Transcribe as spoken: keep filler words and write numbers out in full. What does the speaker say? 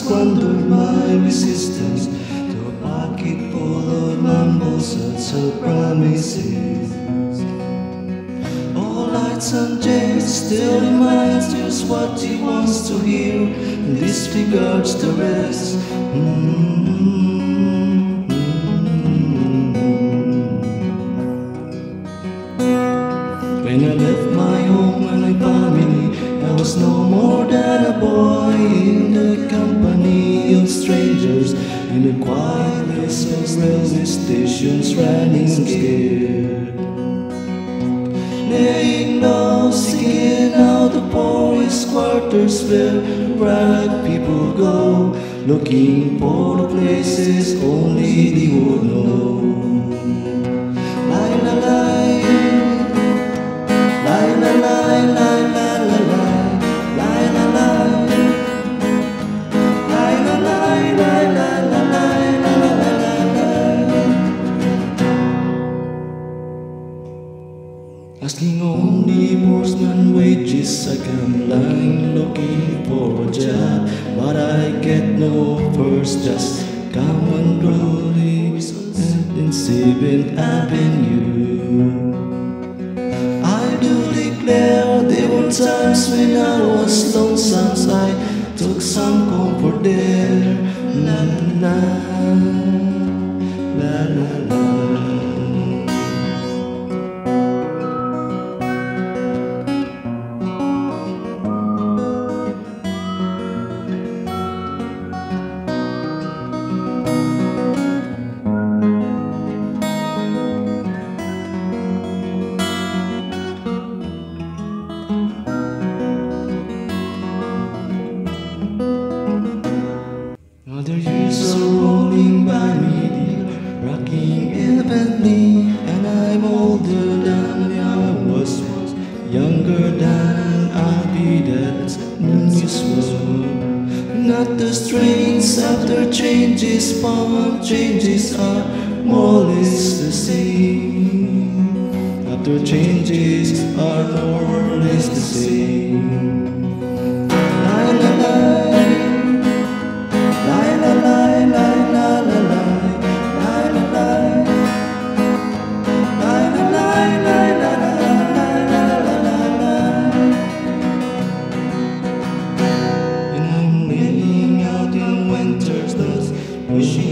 squandered my resistance to a pocket full of mumbles and so promises. All lights and jets still reminds just what he wants to hear and disregards the rest. Mm-hmm. When I left my home and my family, I was no more than a boy in the company of strangers, in the quiet places, railway stations, running scared. Laying low, seeking out the poorest quarters where bright people go, looking for the places only they would know. Lie, lie, lie. Lie, lie, lie, lie, lie, lie, lie, lie, lie, lie, lie, lie, lie, lie, lie, lie, lie, lie. Asking only postman wages, I come lying looking for a job, but I get no offers, just common roads in Seventh Avenue. There were times when I was lonesome, I took some comfort there. La la la, la la la. Other years are rolling by me, rocking evenly, and I'm older than I was, younger than I'll be. That's unusual. Not the strains after changes, but changes are more or less the same. After changes are more or less the same. La la la. Wishing